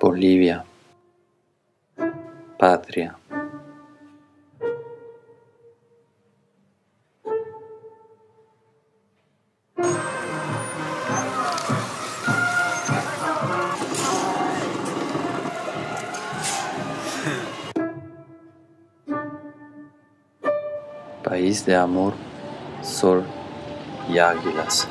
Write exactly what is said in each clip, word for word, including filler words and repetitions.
Bolivia, patria. País de amor, sol y águilas.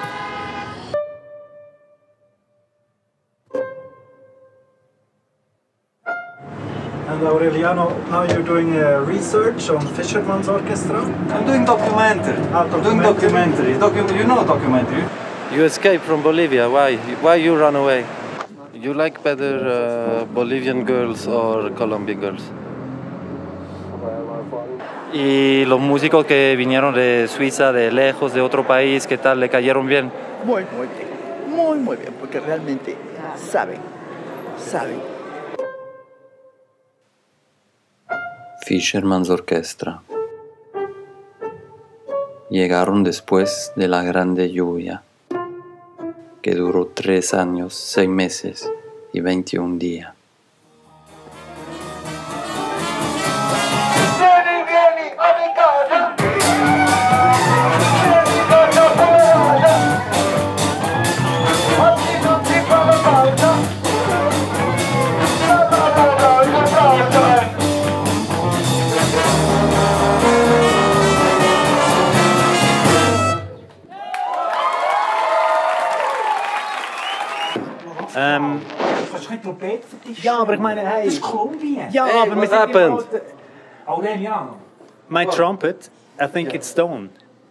And Aureliano, now you're doing uh, research on Fisherman's Orchestra? I'm doing documentary. Ah, I'm doing documentary. Docu you know documentary? You escaped from Bolivia. Why? Why you run away? You like better uh, Bolivian girls or Colombian girls? Y los músicos que vinieron de Suiza, de lejos, de otro país, ¿qué tal? ¿Le cayeron bien? Muy, muy bien. Muy, muy bien, porque realmente saben, saben. Fisherman's Orchestra. Llegaron después de la grande lluvia, que duró tres años, seis meses y veintiún días. Um, Ja, aber ich meine, hey. Das ist Kolumbien. Ja, Hey, aber what wir sind happened? immer- Aureliano. my trumpet, I think it's stone.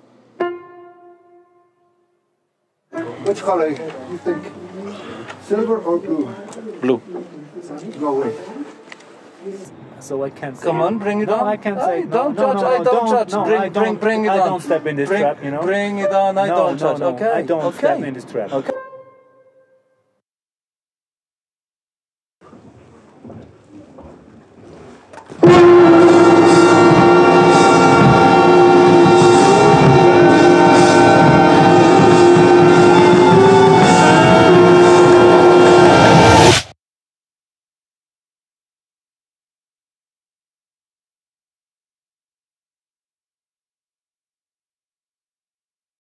Which color you think? Silver or blue? Blue. No way. So I can't say. Come on, bring it No, on. I can't I say. don't No, no, judge. no, I don't, don't, judge. no, bring, I bring, don't- bring it I on. don't step in this bring, trap, you know? Bring it on. I No, don't no, judge. no, Okay. I don't okay. step in this trap. Okay.